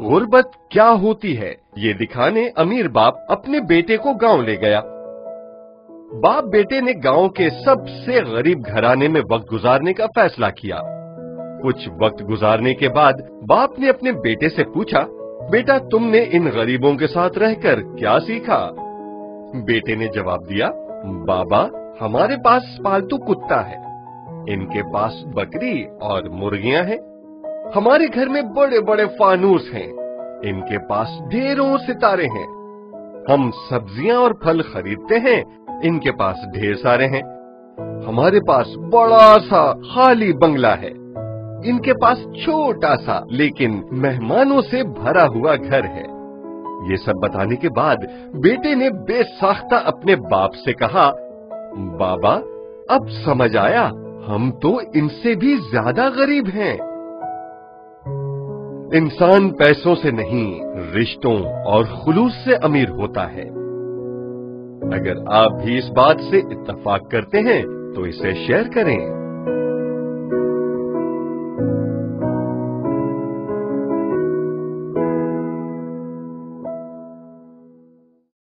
गुर्बत क्या होती है ये दिखाने अमीर बाप अपने बेटे को गांव ले गया। बाप बेटे ने गांव के सबसे गरीब घराने में वक्त गुजारने का फैसला किया। कुछ वक्त गुजारने के बाद बाप ने अपने बेटे से पूछा, बेटा तुमने इन गरीबों के साथ रहकर क्या सीखा? बेटे ने जवाब दिया, बाबा हमारे पास पालतू कुत्ता है, इनके पास बकरी और मुर्गियां हैं। हमारे घर में बड़े बड़े फानूस हैं, इनके पास ढेरों सितारे हैं। हम सब्जियां और फल खरीदते हैं, इनके पास ढेर सारे हैं। हमारे पास बड़ा सा खाली बंगला है, इनके पास छोटा सा लेकिन मेहमानों से भरा हुआ घर है। ये सब बताने के बाद बेटे ने बेसाख्ता अपने बाप से कहा, बाबा अब समझ आया, हम तो इनसे भी ज्यादा गरीब हैं। इंसान पैसों से नहीं, रिश्तों और खुलूस से अमीर होता है। अगर आप भी इस बात से इत्तेफाक करते हैं तो इसे शेयर करें।